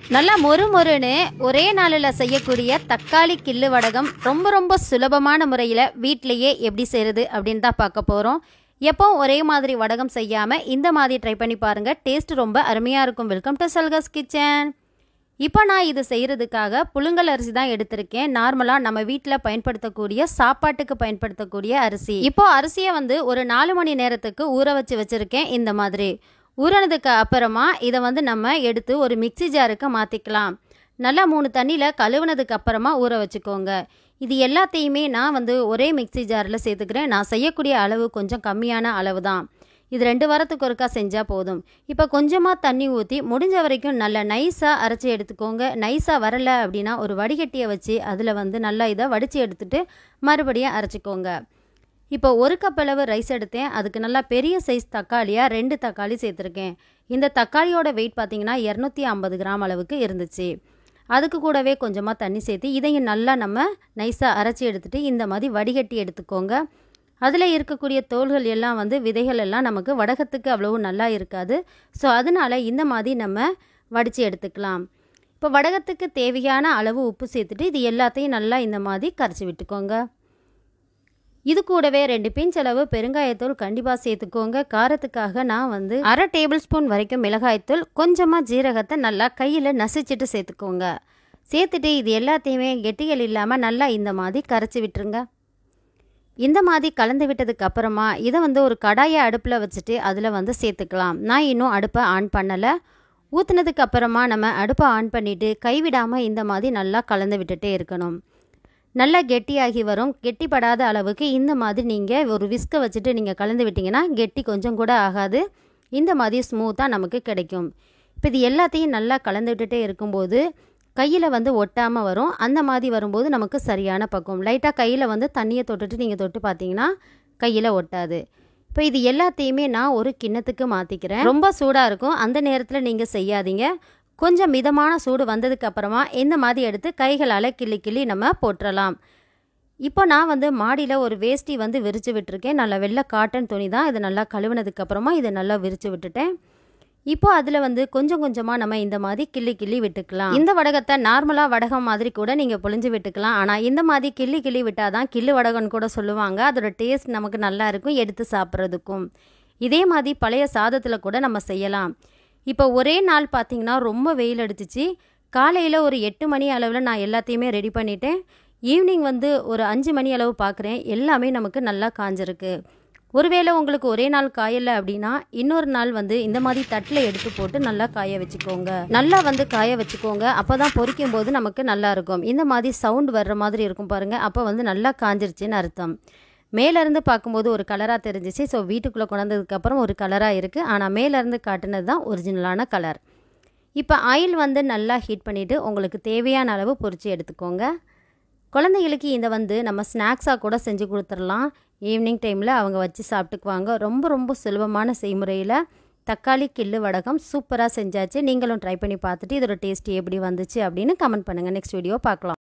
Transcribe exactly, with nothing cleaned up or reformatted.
நல்லா மொறு மொறுன்னு ஒரே நாளில் செய்யக்கூடிய தக்காளி கிள்ளு வடகம் ரொம்ப ரொம்ப சுலபமான முறையில் வீட்டிலையே எப்படி செய்கிறது அப்படின்னு தான் பார்க்க போகிறோம். எப்போ ஒரே மாதிரி வடகம் செய்யாமல் இந்த மாதிரி ட்ரை பண்ணி பாருங்கள். டேஸ்ட் ரொம்ப அருமையாக இருக்கும். வெல்கம் டு சல்காஸ் கிச்சன். இப்போ நான் இது செய்கிறதுக்காக புழுங்கல் அரிசி தான் எடுத்திருக்கேன். நார்மலாக நம்ம வீட்டில் பயன்படுத்தக்கூடிய சாப்பாட்டுக்கு பயன்படுத்தக்கூடிய அரிசி. இப்போ அரிசியை வந்து ஒரு நாலு மணி நேரத்துக்கு ஊற வச்சு வச்சுருக்கேன். இந்த மாதிரி ஊறினதுக்கு அப்புறமா இதை வந்து நம்ம எடுத்து ஒரு மிக்சி ஜாருக்கு மாற்றிக்கலாம். நல்லா மூணு தண்ணியில் கழுவுனதுக்கு அப்புறமா ஊற வச்சுக்கோங்க. இது எல்லாத்தையுமே நான் வந்து ஒரே மிக்சி ஜாரில் சேர்த்துக்கிறேன். நான் செய்யக்கூடிய அளவு கொஞ்சம் கம்மியான அளவு தான். இது ரெண்டு வாரத்துக்கு ஒருக்கா செஞ்சால் போதும். இப்போ கொஞ்சமாக தண்ணி ஊற்றி முடிஞ்ச வரைக்கும் நல்லா நைஸாக அரைச்சி எடுத்துக்கோங்க. நைஸாக வரலை அப்படின்னா ஒரு வடிகட்டியை வச்சு அதில் வந்து நல்லா இதை வடித்து எடுத்துகிட்டு மறுபடியும் அரைச்சிக்கோங்க. இப்போ ஒரு கப் அளவு ரைஸ் எடுத்தேன். அதுக்கு நல்லா பெரிய சைஸ் தக்காளியாக ரெண்டு தக்காளி சேர்த்துருக்கேன். இந்த தக்காளியோட வெயிட் பார்த்திங்கன்னா இரநூத்தி ஐம்பது கிராம் அளவுக்கு இருந்துச்சு. அதுக்கு கூடவே கொஞ்சமாக தண்ணி சேர்த்து இதையும் நல்லா நம்ம நைஸாக அரைச்சி எடுத்துகிட்டு இந்த மாதிரி வடிகட்டி எடுத்துக்கோங்க. அதில் இருக்கக்கூடிய தோல்கள் எல்லாம் வந்து விதைகள் எல்லாம் நமக்கு வடகத்துக்கு அவ்வளவு நல்லா இருக்காது. ஸோ அதனால் இந்த மாதிரி நம்ம வடித்து எடுத்துக்கலாம். இப்போ வடகத்துக்கு தேவையான அளவு உப்பு சேர்த்துட்டு இது எல்லாத்தையும் நல்லா இந்த மாதிரி கரைச்சி விட்டுக்கோங்க. இது கூடவே ரெண்டு பிஞ்ச் அளவு பெருங்காயத்தூள் கண்டிப்பாக சேர்த்துக்கோங்க. காரத்துக்காக நான் வந்து அரை டேபிள் ஸ்பூன் வரைக்கும் மிளகாய்த்தூள், கொஞ்சமாக ஜீரகத்தை நல்லா கையில் நசிச்சுட்டு சேர்த்துக்கோங்க. சேர்த்துட்டு இது எல்லாத்தையுமே கெட்டிகள் இல்லாமல் நல்லா இந்த மாதிரி கரைச்சி விட்டுருங்க. இந்த மாதிரி கலந்து விட்டதுக்கு அப்புறமா இதை வந்து ஒரு கடாயை அடுப்பில் வச்சுட்டு அதில் வந்து சேர்த்துக்கலாம். நான் இன்னும் அடுப்பை ஆன் பண்ணலை. ஊற்றுனதுக்கு அப்புறமா நம்ம அடுப்பை ஆன் பண்ணிவிட்டு கைவிடாமல் இந்த மாதிரி நல்லா கலந்து விட்டுட்டே இருக்கணும். நல்லா கெட்டியாகி வரும். கெட்டிப்படாத அளவுக்கு இந்த மாதிரி நீங்கள் ஒரு விஸ்கை வச்சுட்டு நீங்கள் கலந்து விட்டிங்கன்னா கெட்டி கொஞ்சம் கூட ஆகாது. இந்த மாதிரி ஸ்மூத்தாக நமக்கு கிடைக்கும். இப்போ இது எல்லாத்தையும் நல்லா கலந்து விட்டுட்டே இருக்கும்போது கையில் வந்து ஒட்டாமல் வரும். அந்த மாதிரி வரும்போது நமக்கு சரியான பக்குவம். லைட்டாக கையில் வந்து தண்ணியை தொட்டுட்டு நீங்கள் தொட்டு பார்த்தீங்கன்னா கையில் ஒட்டாது. இப்போ இது எல்லாத்தையுமே நான் ஒரு கிண்ணத்துக்கு மாற்றிக்கிறேன். ரொம்ப சூடாக இருக்கும். அந்த நேரத்தில் நீங்கள் செய்யாதீங்க. கொஞ்சம் மிதமான சூடு வந்ததுக்கு அப்புறமா இந்த மாதிரி எடுத்து கைகளால் கிள்ளி கிள்ளி நம்ம போட்டுடலாம். இப்போ நான் வந்து மாடியில் ஒரு வேஷ்டி வந்து விரித்து விட்டுருக்கேன். நல்லா வெள்ளை காட்டன் துணி தான். இது நல்லா கழுவுனதுக்கு அப்புறமா இதை நல்லா விரித்து விட்டுட்டேன். இப்போ அதில் வந்து கொஞ்சம் கொஞ்சமாக நம்ம இந்த மாதிரி கிள்ளி கிள்ளி விட்டுக்கலாம். இந்த வடகத்தை நார்மலாக வடகம் மாதிரி கூட நீங்கள் புழிஞ்சு விட்டுக்கலாம். ஆனால் இந்த மாதிரி கிள்ளி கிள்ளி விட்டால் தான் கிள்ளு வடகம்னு கூட சொல்லுவாங்க. அதோட டேஸ்ட் நமக்கு நல்லா இருக்கும் எடுத்து சாப்பிட்றதுக்கும். இதே மாதிரி பழைய சாதத்தில் கூட நம்ம செய்யலாம். இப்போ ஒரே நாள் பார்த்திங்கன்னா ரொம்ப வெயில் அடிச்சிச்சு. காலையில் ஒரு எட்டு மணி அளவில் நான் எல்லாத்தையுமே ரெடி பண்ணிட்டேன். ஈவினிங் வந்து ஒரு அஞ்சு மணி அளவு பார்க்குறேன். எல்லாமே நமக்கு நல்லா காஞ்சிருக்கு. ஒருவேளை உங்களுக்கு ஒரே நாள் காயலை அப்படின்னா இன்னொரு நாள் வந்து இந்த மாதிரி தட்டில் எடுத்து போட்டு நல்லா காய வச்சுக்கோங்க. நல்லா வந்து காய வச்சுக்கோங்க. அப்போ தான் பொரிக்கும் போது நமக்கு நல்லா இருக்கும். இந்த மாதிரி சவுண்ட் வர்ற மாதிரி இருக்கும் பாருங்கள். அப்போ வந்து நல்லா காஞ்சிருச்சுன்னு அர்த்தம். மேலேருந்து பார்க்கும்போது ஒரு கலராக தெரிஞ்சிச்சு. ஸோ வீட்டுக்குள்ளே கொண்டதுக்கப்புறம் ஒரு கலராக இருக்குது. ஆனால் மேலேருந்து காட்டினது தான் ஒரிஜினலான கலர். இப்போ ஆயில் வந்து நல்லா ஹீட் பண்ணிவிட்டு உங்களுக்கு தேவையான அளவு பொரித்து எடுத்துக்கோங்க. குழந்தைகளுக்கு இதை வந்து நம்ம ஸ்நாக்ஸாக கூட செஞ்சு கொடுத்துடலாம். ஈவினிங் டைமில் அவங்க வச்சு சாப்பிட்டுக்குவாங்க. ரொம்ப ரொம்ப சுலபமான செய்முறையில் தக்காளி கிள்ளு வடகம் சூப்பராக செஞ்சாச்சு. நீங்களும் ட்ரை பண்ணி பார்த்துட்டு இதோட டேஸ்ட் எப்படி வந்துச்சு அப்படின்னு கமெண்ட் பண்ணுங்கள். நெக்ஸ்ட் வீடியோ பார்க்கலாம்.